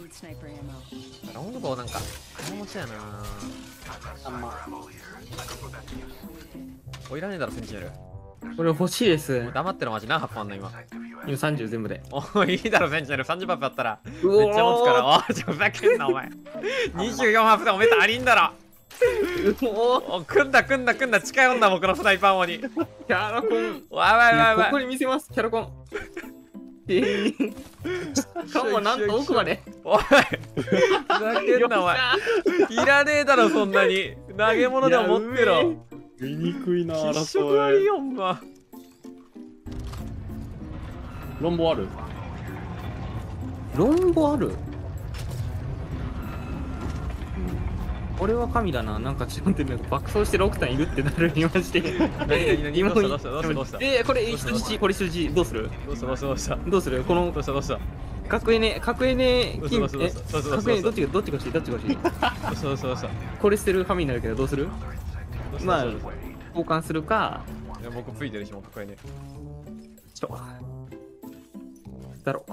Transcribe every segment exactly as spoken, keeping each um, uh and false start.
ロングボウなんか金持ちやな。 あんま。 おいらねえだろセンチネル。 これ欲しいです。 黙ってるマジ何発あんの今。 今さんじゅう全部で。 おいいいだろセンチネルさんじゅう発あったらめっうおーちゃ持つから。おいちょふざけんなお前。にじゅうよん発でおめえ足りんだろ。 おお組んだ組んだ組んだ近寄んな僕のスナイパー王に。 キャラコン。 わわいわいわい。 ここに見せます、キャラコン。ええ。しかもなんと奥まで。 おいふざけんなお前。いらねえだろそんなに。投げ物でも持ってろ。 見にくいな必勝あり争い。 よんま。 ロンボある？ ロンボある。俺は神だな。なんか違ってんの爆走してる奥さんいるってなるにまして何何何今どうしたどうしたどうしたどうしたでこれどうした羊これ羊どうするどうしたどうしたどうしたどうするこのどうしたどうした角エネ角エネどう金えしたどうしたどうしたどうした角エネどっちがどっちが欲しいどっちが欲しいどうしたどうしたどうしたこれ捨てる神になるけどどうするどうしたまあどうした交換するかいや僕ついてるしもうこれね。 ちょだろ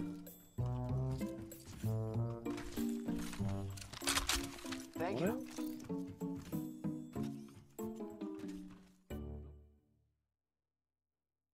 あれ